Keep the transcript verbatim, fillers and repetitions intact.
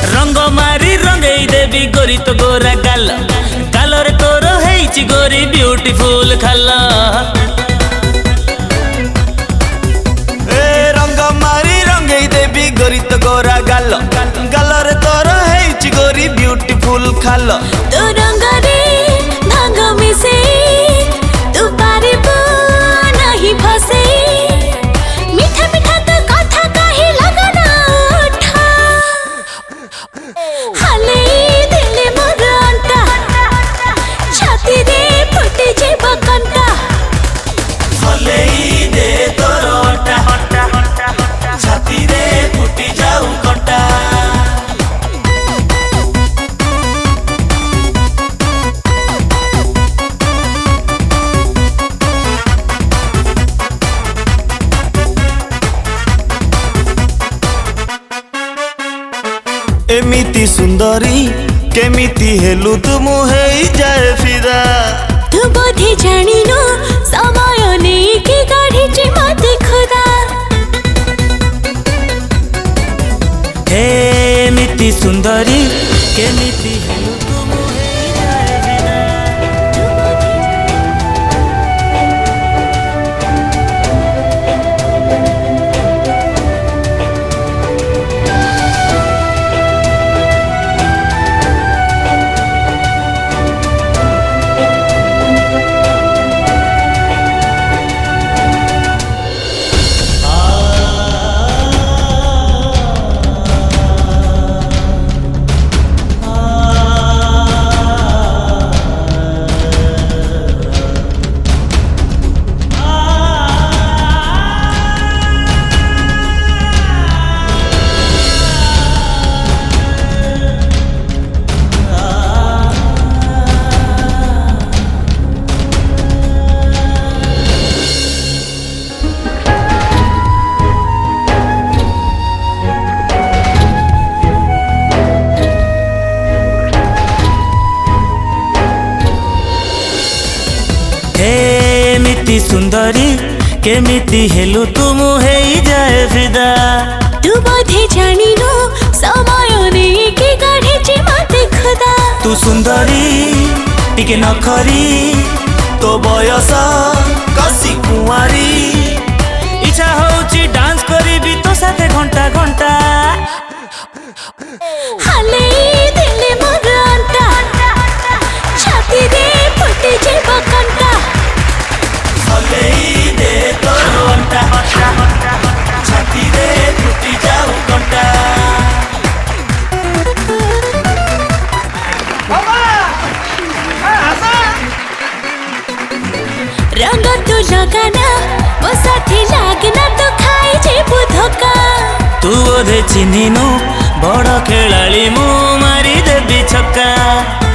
रंग मारी रंगई देवी गोरी तो गोरा गाल गालरे तोर हेइची गोरी ब्यूटीफुल खाल रंग मारी रंगई देवी गोरी तो गोरा गाल गालरे तोर हेइची गोरी ब्यूटीफुल खाल तो रंग रे भांग मिसे तू पारिबो नहीं फसे मीठा मीठा तो कथा कही लगना उठा हाले दिले मोर अंटा छाती रे फुटी जेब कंटा हाले दे तोर अंटा छाती रे फुटी जाऊ कंटा एमिति सुंदरी केमिति हेलु तु मुहे जाए फिदा तू बोधे जानिनो समय नहीं के गाढ़ी ची मत खुदा एमिति सुंदरी केमिति हेलु तु मुहे जाए फिदा एमिति सुंदरी केमिति हेलु तु मुहे जाए फिदा तू बोधे जानिनो समय नहीं के गाढ़ी ची मत खुदा तू सुंदरी टिके नखरी तो बयस कसी कुआरी इच्छा होची डांस करी तो साथे घंटा घंटा हाले दिले मोर अंटा छाती रे फुटी जेब कंटा हाले दे तोर अंटा छाती रे फुटी जाऊ कंटा रंग तू लगाना वो साथी लागना तो खाई जेबू धोका तू बोधे चिन्हिनु बड़ खेलाड़ी मु मारी देवी छक्का।